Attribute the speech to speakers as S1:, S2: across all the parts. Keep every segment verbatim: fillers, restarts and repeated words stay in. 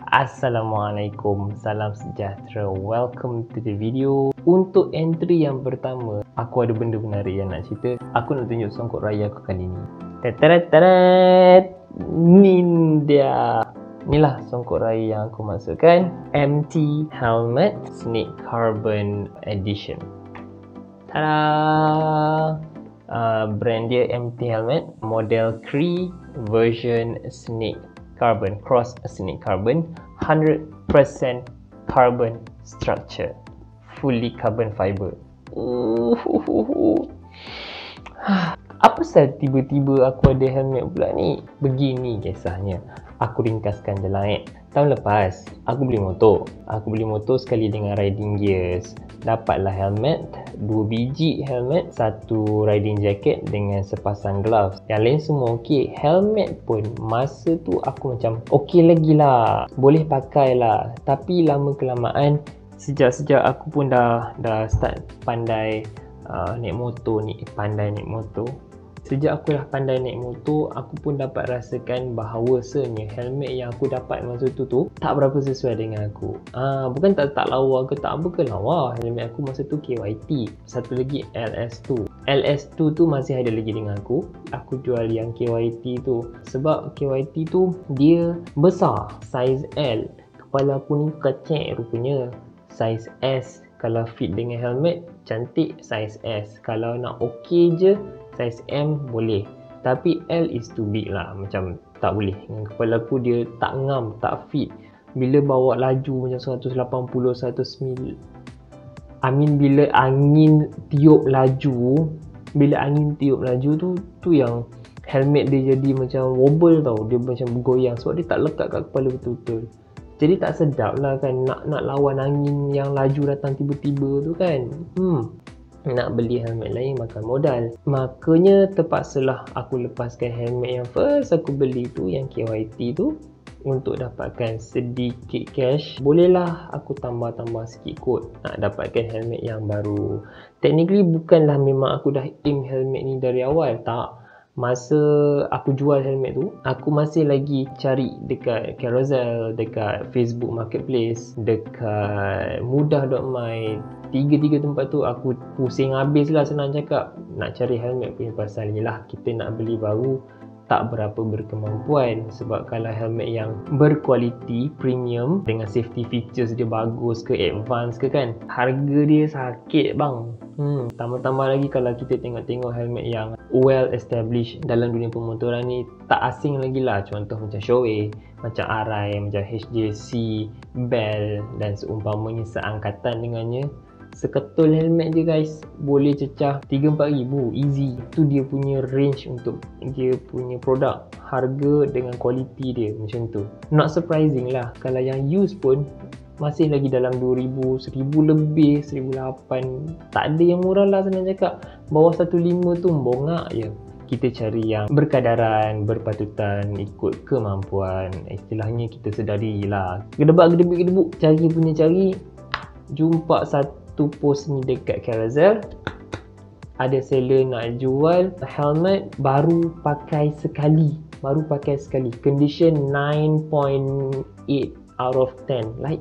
S1: Assalamualaikum, salam sejahtera. Welcome to the video. Untuk entry yang pertama, aku ada benda menarik yang nak cerita. Aku nak tunjuk songkok raya aku kali ni. Tatarat, ni dia. Inilah songkok raya yang aku masukkan. M T Helmet Snake Carbon Edition. Tada! Uh, brand dia M T Helmet, model Cree version Snake Carbon, cross Snake Carbon, one hundred percent carbon structure, fully carbon fiber. Uh, uh, uh, uh. Apa pasal tiba-tiba aku ada helmet pula ni? Begini kisahnya. Aku ringkaskan je lah eh. Tahun lepas, aku beli motor. Aku beli motor sekali dengan riding gears. Dapatlah helmet, dua biji helmet, satu riding jacket dengan sepasang gloves. Yang lain semua okey. Helmet pun masa tu aku macam okey lagi lah, boleh pakai lah. Tapi lama kelamaan, sejak-sejak aku pun dah dah start pandai uh, naik motor ni, pandai naik motor. Sejak aku dah pandai naik motor, aku pun dapat rasakan bahawasanya helmet yang aku dapat masa tu tu tak berapa sesuai dengan aku. Ah, bukan tak tak lawa ke tak apa ke lawa. Helmet aku masa tu K Y T. Satu lagi L S two. L S two tu masih ada lagi dengan aku. Aku jual yang K Y T tu. Sebab K Y T tu dia besar, size L. Kepala aku ni kecil rupanya. Size S. Kalau fit dengan helmet, cantik size S. Kalau nak okey je, size M boleh. Tapi L is too big lah. Macam tak boleh. Dengan kepala aku dia tak ngam, tak fit. Bila bawa laju macam seratus lapan puluh, seratus mil. I mean bila angin tiup laju. Bila angin tiup laju tu, tu yang helmet dia jadi macam wobble tau. Dia macam bergoyang. Sebab dia tak lekat kat kepala betul-betul. Jadi tak sedap lah kan. Nak nak lawan angin yang laju datang tiba-tiba tu kan. Hmm. Nak beli helmet lain makan modal. Makanya terpaksalah aku lepaskan helmet yang first aku beli tu, yang K Y T tu, untuk dapatkan sedikit cash. Bolehlah aku tambah-tambah sikit kot nak dapatkan helmet yang baru. Technically bukanlah memang aku dah aim helmet ni dari awal, tak. Masa aku jual helmet tu, aku masih lagi cari dekat Carousell, dekat Facebook Marketplace, dekat mudah dot my. Tiga-tiga tempat tu aku pusing habis lah, senang cakap, nak cari helmet punya pasal. Yelah, kita nak beli baru tak berapa berkemampuan. Sebab kalau helmet yang berkualiti, premium, dengan safety features dia bagus ke, advance ke kan, harga dia sakit bang. Hmm, tambah-tambah lagi kalau kita tengok-tengok helmet yang well established dalam dunia pemotoran ni, tak asing lagi lah. Contoh macam Shoei, macam Arai, macam H J C, Bell dan seumpamanya seangkatan dengannya. Seketul helmet je guys, boleh cecah tiga empat ribu easy. Itu dia punya range untuk dia punya produk. Harga dengan kualiti dia macam tu. Not surprising lah kalau yang used pun masih lagi dalam dua ribu, seribu lebih, seribu lapan. Tak ada yang murah lah senang cakap. Bawah seratus lima tu bongak je. Kita cari yang berkadaran, berpatutan, ikut kemampuan. Istilahnya kita sedari lah. Gedebak, gedebik, gedebuk, cari punya cari. Jumpa satu post ni dekat Carousell. Ada seller nak jual helmet baru pakai sekali. Baru pakai sekali. Condition nine point eight out of ten. Like,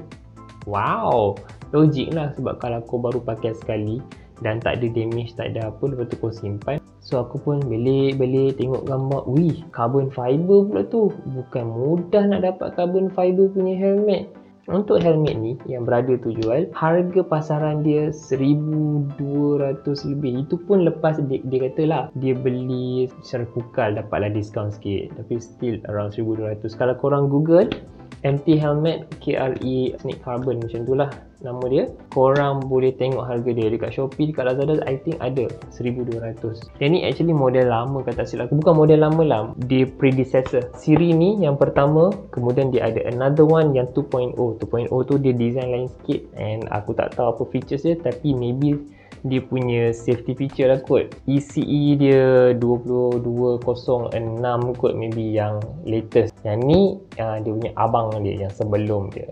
S1: wow, logik lah. Sebab kalau kau baru pakai sekali dan tak ada damage, tak ada apa, lepas tu kau simpan. So aku pun belik-belik tengok gambar. Wih, carbon fiber pula tu. Bukan mudah nak dapat carbon fiber punya helmet. Untuk helmet ni yang berada tu jual, harga pasaran dia seribu dua ratus lebih. Itu pun lepas dia, dia kata lah dia beli secara pukal dapatlah diskaun sikit. Tapi still around seribu dua ratus. Kalau korang Google M T Helmet K R E Snake Carbon, macam tu lah nama dia, korang boleh tengok harga dia dekat Shopee, dekat Lazada I think ada seribu dua ratus. Yang ni actually model lama kata silap aku. Bukan model lama lah, dia predecessor siri ni yang pertama. Kemudian dia ada another one yang two point oh. two point oh tu dia design lain sikit, and aku tak tahu apa features dia, tapi maybe dia punya safety feature lah kot. E C E dia dua puluh dua kosong enam kot, maybe yang latest. Yang ni uh, dia punya abang dia yang sebelum dia.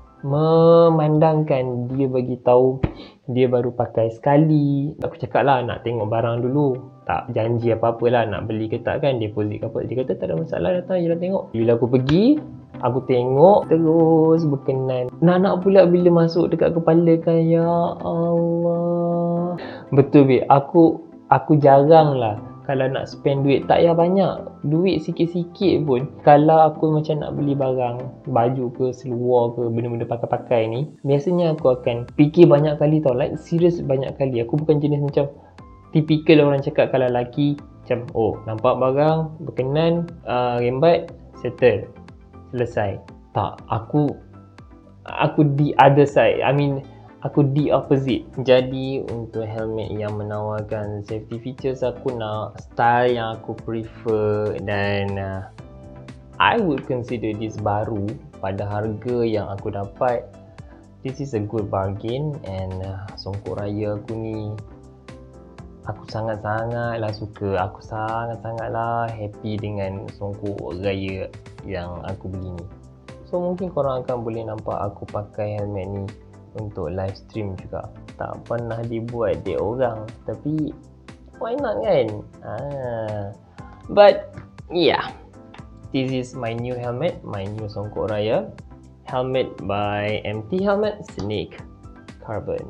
S1: Memandangkan dia bagi tahu dia baru pakai sekali. Aku cakap lah nak tengok barang dulu, tak janji apa-apa lah nak beli ke tak kan, deposit ke apa. Dia kata tak ada masalah, datang je lah tengok. Bila aku pergi, Aku tengok terus berkenan. Nak-nak pula bila masuk dekat kepala kan, ya Allah. Betul babe, aku aku jarang lah kalau nak spend duit, tak payah banyak, duit sikit-sikit pun. Kalau aku macam nak beli barang, baju ke, seluar ke, benda-benda pakai-pakai ni, biasanya aku akan fikir banyak kali tau, like serius banyak kali. Aku bukan jenis macam typical orang cakap kalau lelaki macam, oh nampak barang, berkenan, uh, rembat, settle, selesai. Tak, aku aku the other side. I mean, aku the opposite. Jadi untuk helmet yang menawarkan safety features, aku nak style yang aku prefer, dan uh, I would consider this baru pada harga yang aku dapat. This is a good bargain, and uh, songkok raya aku ni aku sangat-sangatlah suka. Aku sangat-sangatlah happy dengan songkok raya yang aku beli ni. So mungkin korang akan boleh nampak aku pakai helmet ni untuk live stream juga. Tak pernah dibuat dia orang, tapi why not kan? Ah. But yeah, this is my new helmet, my new songkok raya helmet by M T Helmet Snake Carbon.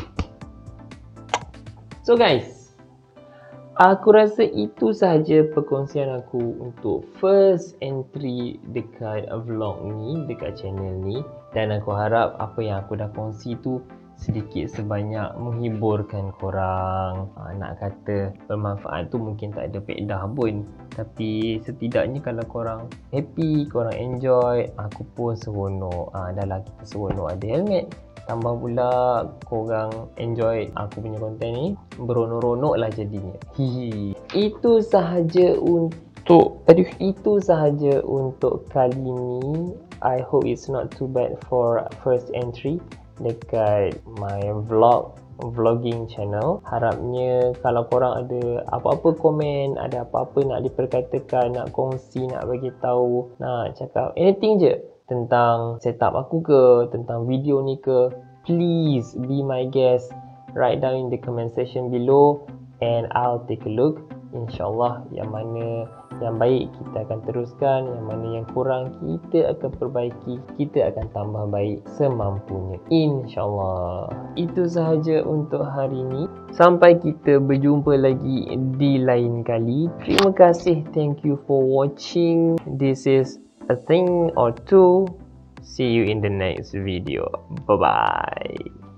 S1: So guys, aku rasa itu sahaja perkongsian aku untuk first entry dekat vlog ni, dekat channel ni. Dan aku harap apa yang aku dah kongsi tu sedikit sebanyak menghiburkan korang. ha, Nak kata bermanfaat tu mungkin tak ada faedah pun, tapi setidaknya kalau korang happy, korang enjoy, aku pun seronok. ha, Dah lah kita seronok ada helmet, tambah pula korang enjoy aku punya konten ni, beronok-ronok lah jadinya. Hihi. Itu sahaja untuk aduh, itu sahaja untuk kali ni. I hope it's not too bad for first entry dekat my vlog vlogging channel. Harapnya kalau korang ada apa-apa komen, ada apa-apa nak diperkatakan, nak kongsi, nak bagi tahu, nak cakap anything je tentang setup aku ke, tentang video ni ke, please be my guest. Write down in the comment section below and I'll take a look. InsyaAllah yang mana yang baik kita akan teruskan, yang mana yang kurang kita akan perbaiki, kita akan tambah baik semampunya, InsyaAllah. Itu sahaja untuk hari ini. Sampai kita berjumpa lagi di lain kali. Terima kasih, thank you for watching. This is a thing or two. See you in the next video. Bye bye.